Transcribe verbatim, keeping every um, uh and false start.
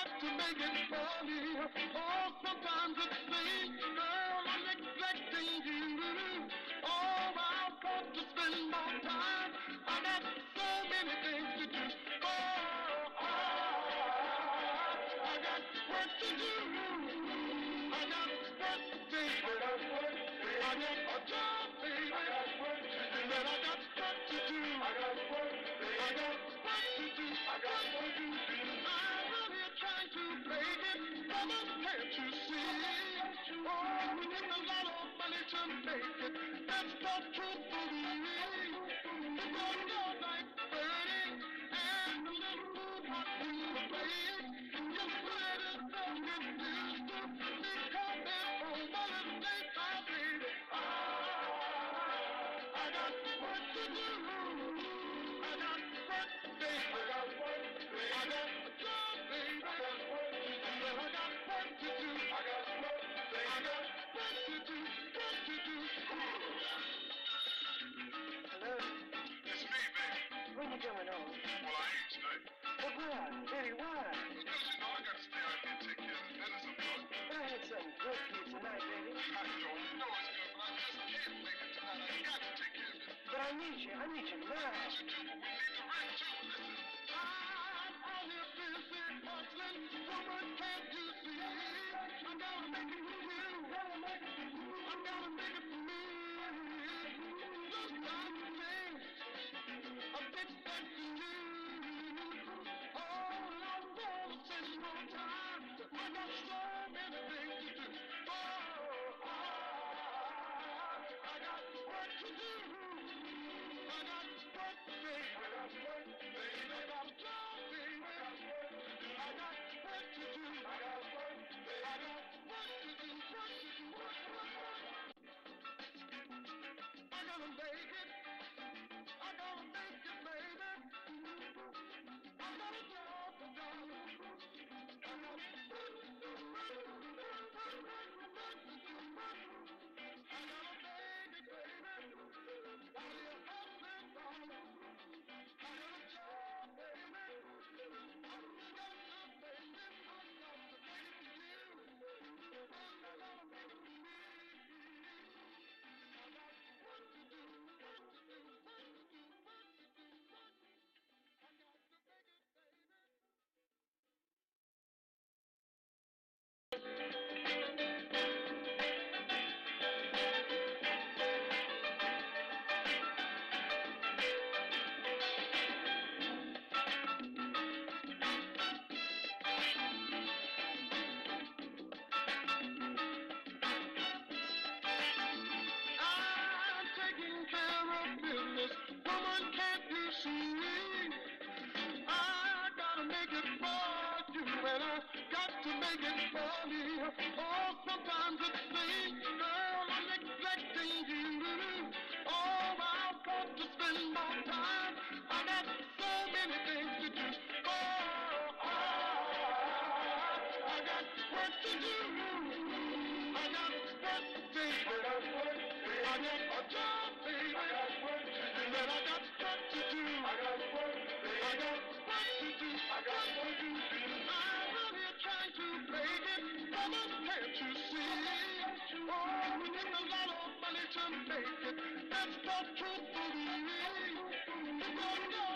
got to make it for me. Oh, sometimes it seems, girl, I'm neglecting you. Oh, I've got to spend more time. I got so many things to do. Oh, I got work to do. I got work to do. I got work to do. I got a job, baby. I got work to do. And I got work to do. I got work to do. I got work to do. I got work to do. I'm out here trying to make it. Mama, can't you see? Oh, we need a lot of money to make it. That's the truth for me. It's going on like burning and a little food hot to the plate. Just let it go and this to be coming home. But it's late, my baby. Ah, I got work to do. I got work, baby. I got work, baby. I got a job, baby. I got work to do. Well, I got work to do. I got work, baby. I got work to do. Work to do. Hello? It's me, baby. When you coming home? Well, I ain't tonight. But why? Baby, why? Because, you know, I got to stay out here and take care of the business I'm doing. But I had something good for you tonight, baby. I know, you know it's good, but I just can't make it tonight. I got to take care of it. But I need you. I need you now. I need you too, but we need the rent too. Listen. I'm out here busy hustling. Woman, can't you see? I gotta make it for you. I gotta make it for me. Just like the thing. I'm expecting you. Oh, I wanna spend more time. I got so many things to do. Oh, I got work to do. I got work, baby. I got work, baby. I got a job, baby. I got work to do. I got work, baby. I got work to do. Work to do. Work, work, work. I gotta make it. I gotta make it, baby. I got a job to do. I got work to do. Work, work, work, work, work to do. Work. I gotta make it, baby. While you're hustling, darling. I got a job, baby. I got to make it. I got to make it for you. And I gotta make it for me. I got work to do, work to do, work to do, work to do, work. I got to make it, baby. I'm taking care of business. Woman, can't you see? I gotta make it for you, and I got to make it for me. Oh, sometimes it seems, girl, I'm neglecting you. Oh, I've got to spend more time. I got so many things to do. Oh, I got work to do. I got work, baby. I got work, baby. I got a job, baby. I got work to do. And I got work to do. I got work, baby. I got work to do. I got work to do. I'm out here trying to make it. Mama, can't you see? Oh, we need a lot of money to make it. That's the truth for me. It's going on